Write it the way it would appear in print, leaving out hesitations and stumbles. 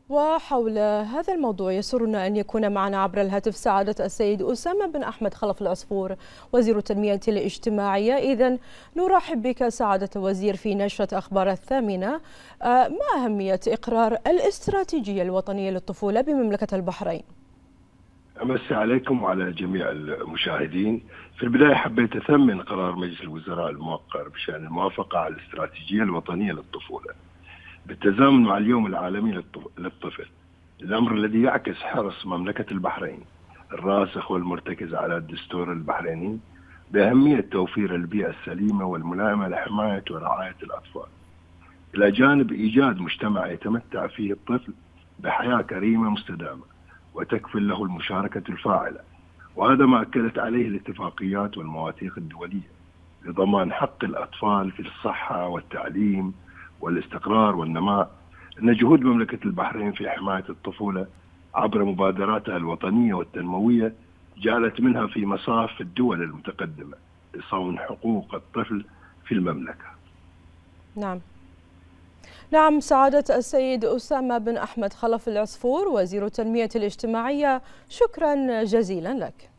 وحول هذا الموضوع يسرنا أن يكون معنا عبر الهاتف سعادة السيد أسامة بن أحمد خلف العصفور وزير التنمية الاجتماعية. إذن نرحب بك سعادة الوزير في نشرة أخبار الثامنة. ما أهمية إقرار الاستراتيجية الوطنية للطفولة بمملكة البحرين؟ أمسي عليكم وعلى جميع المشاهدين. في البداية حبيت أثمن قرار مجلس الوزراء الموقر بشأن الموافقة على الاستراتيجية الوطنية للطفولة بالتزامن مع اليوم العالمي للطفل، الأمر الذي يعكس حرص مملكة البحرين الراسخ والمرتكز على الدستور البحريني بأهمية توفير البيئة السليمة والملائمة لحماية ورعاية الأطفال، إلى جانب إيجاد مجتمع يتمتع فيه الطفل بحياة كريمة مستدامة وتكفل له المشاركة الفاعلة. وهذا ما أكدت عليه الاتفاقيات والمواثيق الدولية لضمان حق الأطفال في الصحة والتعليم والاستقرار والنماء. أن جهود مملكة البحرين في حماية الطفولة عبر مبادراتها الوطنية والتنموية جعلت منها في مصاف الدول المتقدمة لصون حقوق الطفل في المملكة. نعم سعادة السيد أسامة بن أحمد خلف العصفور وزير التنمية الاجتماعية، شكرا جزيلا لك.